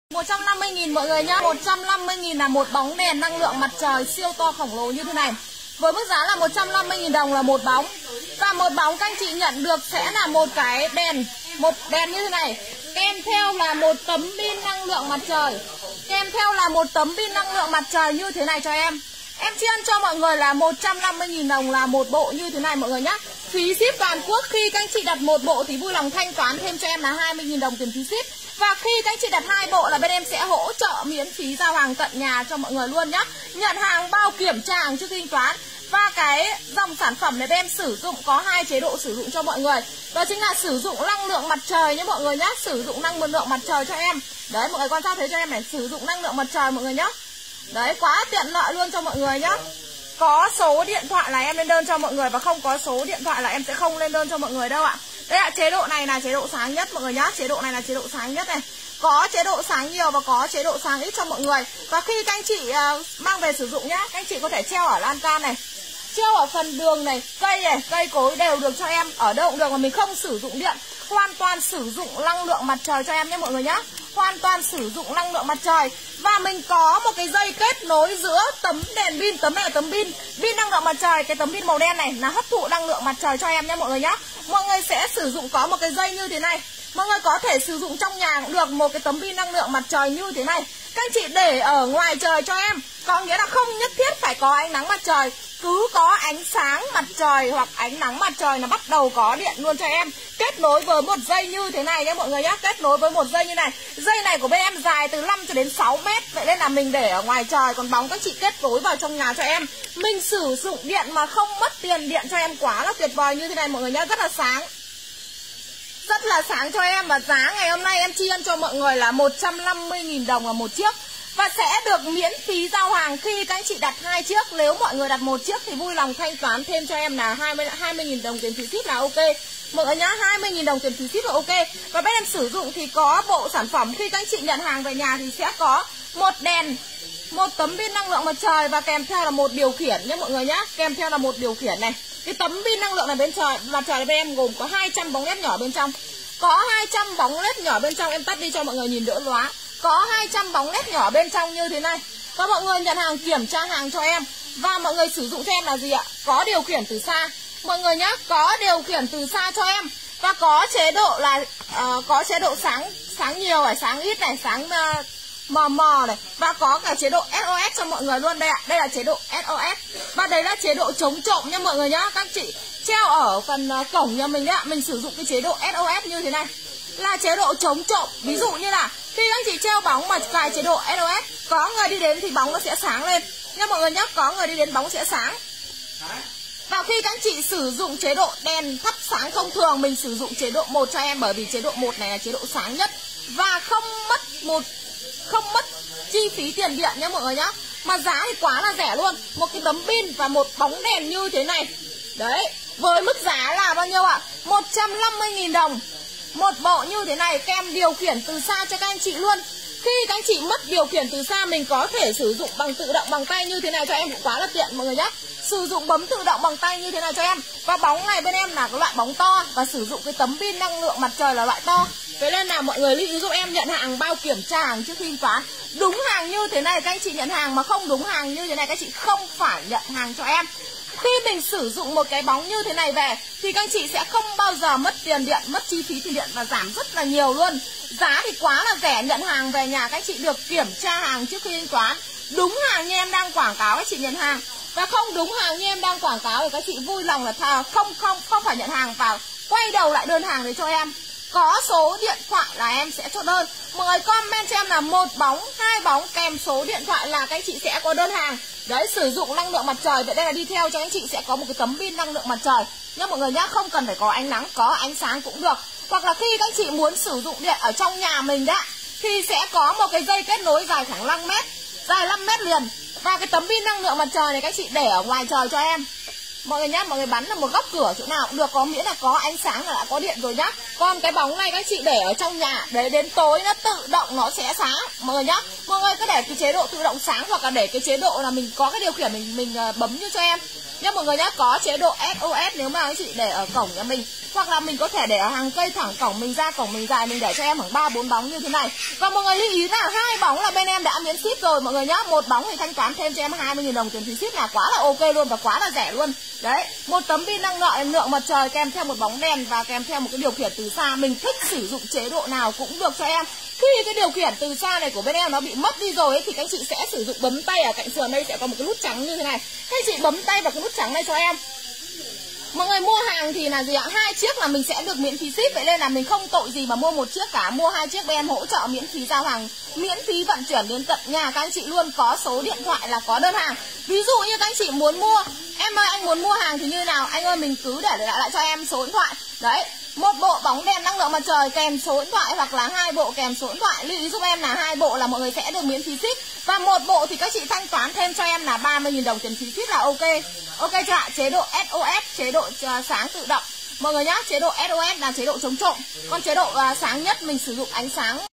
150.000 mọi người nhá. 150.000 là một bóng đèn năng lượng mặt trời siêu to khổng lồ như thế này. Với mức giá là 150.000 đồng là một bóng. Và một bóng các anh chị nhận được sẽ là một cái đèn, một đèn như thế này. Kèm theo là một tấm pin năng lượng mặt trời. Kèm theo là một tấm pin năng lượng mặt trời như thế này cho em. Em tri ân cho mọi người là 150.000 đồng là một bộ như thế này mọi người nhá. Phí ship toàn quốc, khi các anh chị đặt một bộ thì vui lòng thanh toán thêm cho em là 20.000 đồng tiền phí ship. Và khi các anh chị đặt 2 bộ là bên em sẽ hỗ trợ miễn phí giao hàng tận nhà cho mọi người luôn nhá. Nhận hàng bao kiểm tra hàng trước khi thanh toán. Và cái dòng sản phẩm này bên em sử dụng có 2 chế độ sử dụng cho mọi người. Đó chính là sử dụng năng lượng mặt trời nhé mọi người nhá. Sử dụng năng lượng mặt trời cho em. Đấy mọi người quan sát thấy cho em này, sử dụng năng lượng mặt trời mọi người nhá. Đấy quá tiện lợi luôn cho mọi người nhá. Có số điện thoại là em lên đơn cho mọi người, và không có số điện thoại là em sẽ không lên đơn cho mọi người đâu ạ. Đây ạ, chế độ này là chế độ sáng nhất mọi người nhá. Chế độ này là chế độ sáng nhất này. Có chế độ sáng nhiều và có chế độ sáng ít cho mọi người. Và khi các anh chị mang về sử dụng nhá, các anh chị có thể treo ở lan can này, treo ở phần đường này, cây cối đều được cho em. Ở đâu cũng được, mà mình không sử dụng điện. Hoàn toàn sử dụng năng lượng mặt trời cho em nhé mọi người nhá. Hoàn toàn sử dụng năng lượng mặt trời. Và mình có một cái dây kết nối giữa tấm đèn pin. Tấm này là tấm pin, pin năng lượng mặt trời. Cái tấm pin màu đen này là hấp thụ năng lượng mặt trời cho em nhé mọi người nhá. Mọi người sẽ sử dụng có một cái dây như thế này. Mọi người có thể sử dụng trong nhà cũng được, một cái tấm pin năng lượng mặt trời như thế này. Các anh chị để ở ngoài trời cho em. Có nghĩa là không nhất thiết phải có ánh nắng mặt trời, cứ có ánh sáng mặt trời hoặc ánh nắng mặt trời là bắt đầu có điện luôn cho em. Kết nối với một dây như thế này nhé mọi người nhé. Kết nối với một dây như này. Dây này của bên em dài từ 5 cho đến 6 mét. Vậy nên là mình để ở ngoài trời, còn bóng các chị kết nối vào trong nhà cho em. Mình sử dụng điện mà không mất tiền điện cho em, quá là tuyệt vời như thế này mọi người nhé. Rất là sáng, rất là sáng cho em. Và giá ngày hôm nay em tri ân cho mọi người là 150.000 đồng là một chiếc. Và sẽ được miễn phí giao hàng khi các anh chị đặt 2 chiếc. Nếu mọi người đặt một chiếc thì vui lòng thanh toán thêm cho em là 20.000 đồng tiền phí ship là ok mọi người nhá. 20.000 đồng tiền phí ship là ok. Và bên em sử dụng thì có bộ sản phẩm, khi các anh chị nhận hàng về nhà thì sẽ có một đèn, một tấm pin năng lượng mặt trời, và kèm theo là một điều khiển nhé mọi người nhá. Kèm theo là một điều khiển này. Cái tấm pin năng lượng này bên mặt trời bên em gồm có 200 bóng led nhỏ bên trong. Có 200 bóng led nhỏ bên trong, em tắt đi cho mọi người nhìn đỡ lóa. Có 200 bóng led nhỏ bên trong như thế này. Và mọi người nhận hàng kiểm tra hàng cho em. Và mọi người sử dụng cho em là gì ạ? Có điều khiển từ xa mọi người nhá. Có điều khiển từ xa cho em. Và có chế độ là có chế độ sáng nhiều này, sáng ít này, sáng mờ này. Và có cả chế độ SOS cho mọi người luôn đây ạ. Đây là chế độ SOS. Và đây là chế độ chống trộm nha mọi người nhá. Các chị treo ở phần cổng nhà mình đấy ạ. Mình sử dụng cái chế độ SOS như thế này là chế độ chống trộm. Ví dụ như là khi các chị treo bóng mà cài chế độ SOS, có người đi đến thì bóng nó sẽ sáng lên nha mọi người nhé. Có người đi đến bóng sẽ sáng. Và khi các chị sử dụng chế độ đèn thắp sáng thông thường, mình sử dụng chế độ 1 cho em, bởi vì chế độ 1 này là chế độ sáng nhất và không mất chi phí tiền điện nhé mọi người nhé. Mà giá thì quá là rẻ luôn. Một cái tấm pin và một bóng đèn như thế này. Đấy, với mức giá là bao nhiêu ạ? 150.000 đồng. Một bộ như thế này kèm điều khiển từ xa cho các anh chị luôn. Khi các anh chị mất điều khiển từ xa, mình có thể sử dụng bằng tự động bằng tay như thế này cho em, cũng quá là tiện mọi người nhé. Sử dụng bấm tự động bằng tay như thế này cho em. Và bóng này bên em là cái loại bóng to, và sử dụng cái tấm pin năng lượng mặt trời là loại to. Thế nên là mọi người lưu ý giúp em nhận hàng bao kiểm tra hàng trước khi thanh toán. Đúng hàng như thế này các anh chị nhận hàng, mà không đúng hàng như thế này các anh chị không phải nhận hàng cho em. Khi mình sử dụng một cái bóng như thế này về thì các anh chị sẽ không bao giờ mất tiền điện, mất chi phí tiền điện, và giảm rất là nhiều luôn. Giá thì quá là rẻ. Nhận hàng về nhà các anh chị được kiểm tra hàng trước khi thanh toán. Đúng hàng như em đang quảng cáo các chị nhận hàng, và không đúng hàng như em đang quảng cáo thì các chị vui lòng là không phải nhận hàng, và quay đầu lại đơn hàng để cho em. Có số điện thoại là em sẽ chốt đơn. Mọi người comment cho em là 1 bóng, 2 bóng kèm số điện thoại là các anh chị sẽ có đơn hàng. Đấy, sử dụng năng lượng mặt trời. Vậy đây là đi theo cho anh chị sẽ có một cái tấm pin năng lượng mặt trời nhá mọi người nhá. Không cần phải có ánh nắng, có ánh sáng cũng được. Hoặc là khi các anh chị muốn sử dụng điện ở trong nhà mình đó, thì sẽ có một cái dây kết nối dài khoảng 5 mét, dài 5 mét liền. Và cái tấm pin năng lượng mặt trời này các chị để ở ngoài trời cho em mọi người nhá. Mọi người bắn ở một góc cửa chỗ nào cũng được, có miễn là có ánh sáng là đã có điện rồi nhá. Còn cái bóng này các chị để ở trong nhà, đấy, đến tối nó tự động nó sẽ sáng mọi người nhá. Mọi người cứ để cái chế độ tự động sáng, hoặc là để cái chế độ là mình có cái điều khiển mình bấm như cho em. Nhá mọi người nhá, có chế độ SOS nếu mà anh chị để ở cổng nhà mình, hoặc là mình có thể để ở hàng cây thẳng cổng mình ra, cổng mình dài mình để cho em khoảng 3-4 bóng như thế này. Và mọi người lưu ý là 2 bóng là bên em đã miễn ship rồi mọi người nhá. 1 bóng thì thanh toán thêm cho em 20.000 đồng tiền phí ship là quá là ok luôn và quá là rẻ luôn. Đấy, một tấm pin năng lượng mặt trời kèm theo một bóng đèn và kèm theo một cái điều khiển từ xa. Mình thích sử dụng chế độ nào cũng được cho em. Khi cái điều khiển từ xa này của bên em nó bị mất đi rồi ấy, thì các anh chị sẽ sử dụng bấm tay ở cạnh sườn đây sẽ có một cái nút trắng như thế này. Các anh chị bấm tay vào cái nút trắng này cho em. Mọi người mua hàng thì là gì ạ? 2 chiếc là mình sẽ được miễn phí ship, vậy nên là mình không tội gì mà mua 1 chiếc cả. Mua 2 chiếc bên em hỗ trợ miễn phí giao hàng, miễn phí vận chuyển đến tận nhà các anh chị luôn. Có số điện thoại là có đơn hàng. Ví dụ như các anh chị muốn mua, em ơi anh muốn mua hàng thì như nào? Anh ơi mình cứ để lại cho em số điện thoại. Đấy, 1 bộ bóng đèn năng lượng mặt trời kèm số điện thoại, hoặc là 2 bộ kèm số điện thoại. Lưu ý giúp em là 2 bộ là mọi người sẽ được miễn phí ship, và 1 bộ thì các chị thanh toán thêm cho em là 30.000 đồng tiền phí ship là ok. Ok chưa ạ? Chế độ SOS, chế độ sáng tự động mọi người nhá. Chế độ SOS là chế độ chống trộm, còn chế độ sáng nhất mình sử dụng ánh sáng